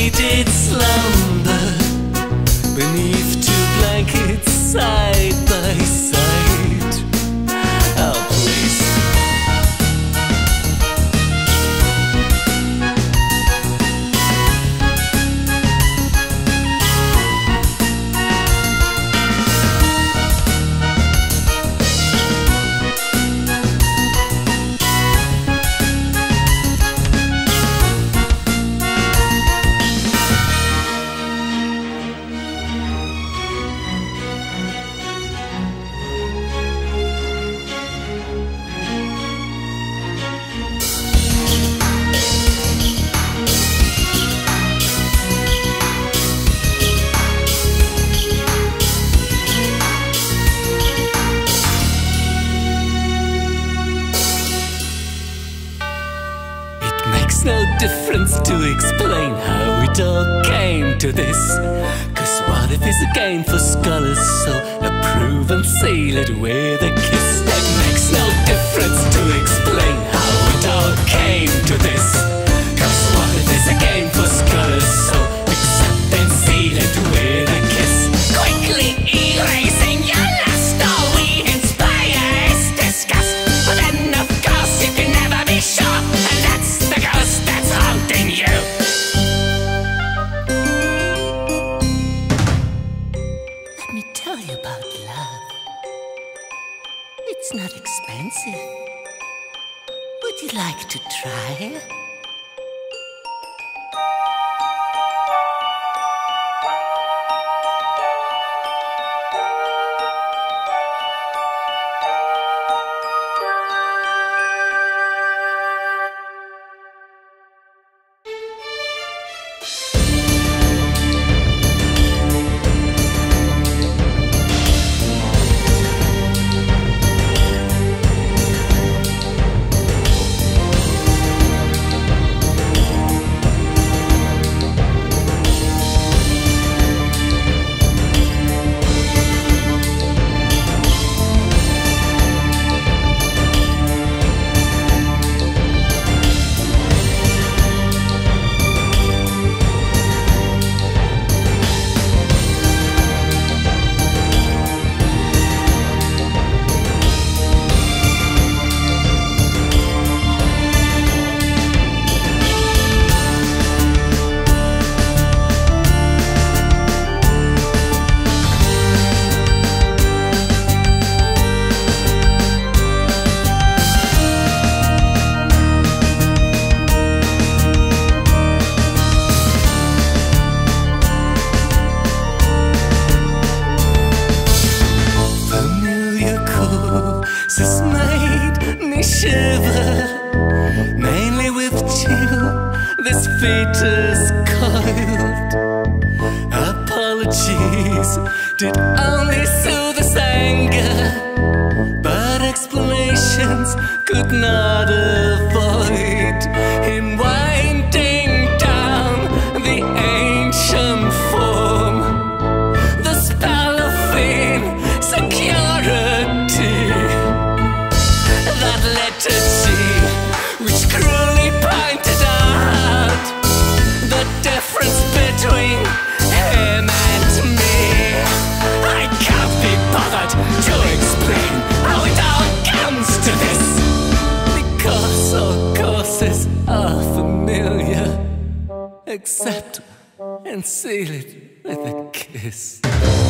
did slumber beneath two blankets side by side. Oh, please. Makes no difference to explain how it all came to this. Cause what if it's a game for scholars, so approve and seal it with a kiss. It makes no difference to explain how it all came to this. Cause what if it's a game for scholars, so accept and seal it with a kiss. Quickly erasing your lust, all we inspire is disgust. But then of course you can never be sure, and that's the ghost that's haunting you. Let me tell you about love. It's not expensive. Would you like to try? This made me shiver, mainly with chill. This fetus coiled. Apologies did only soothe this anger, but explanations could not avoid him winding down the ancient form. The spell of insecurity that led to tea, which cruelly pointed out the difference between him and me. I can't be bothered to explain how it all comes to this, because all courses are familiar. Accept and seal it with a kiss.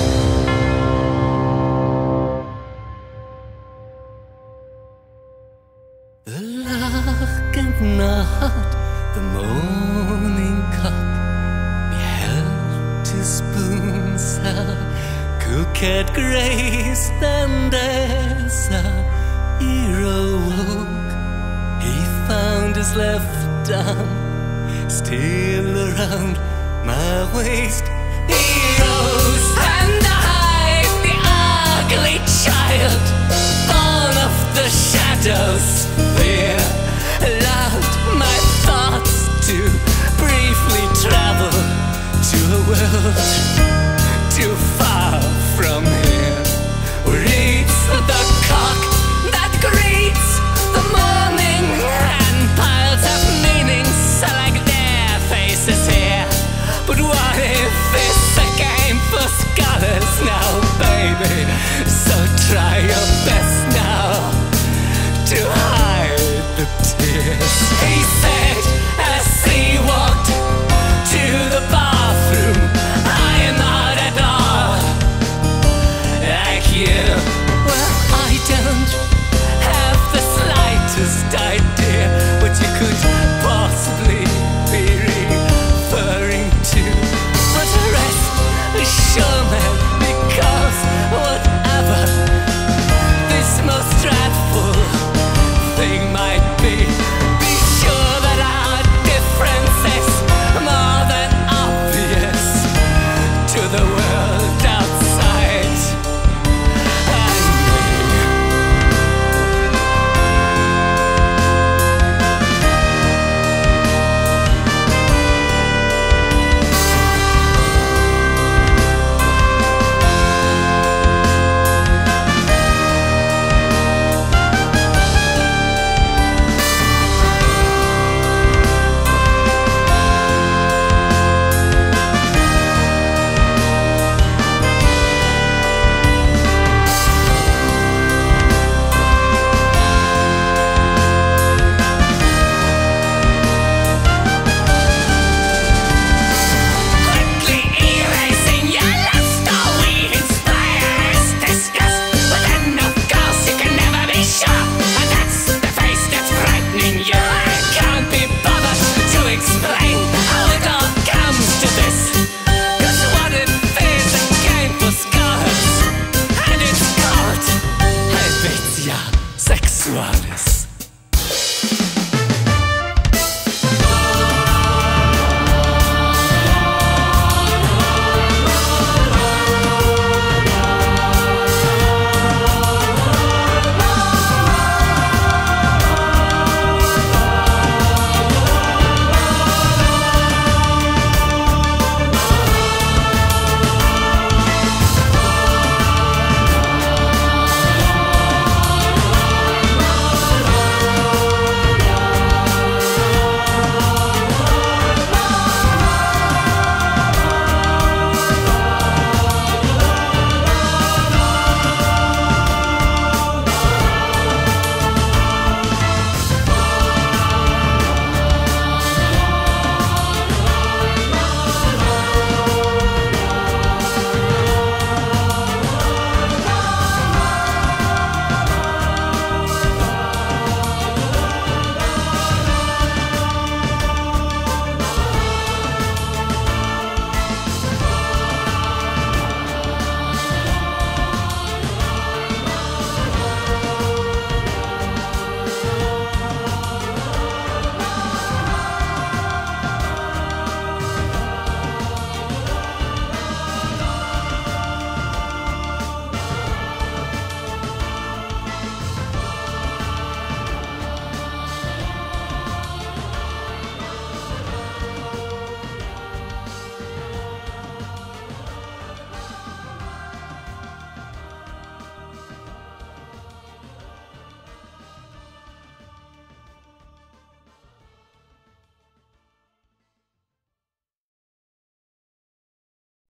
The lark and not the morning cock beheld two spoons how coquette grace, and as our hero woke, he found his left arm still around my waist. He rose and eyed the ugly child, born of the shadows. Fear allowed my thoughts to briefly travel to a world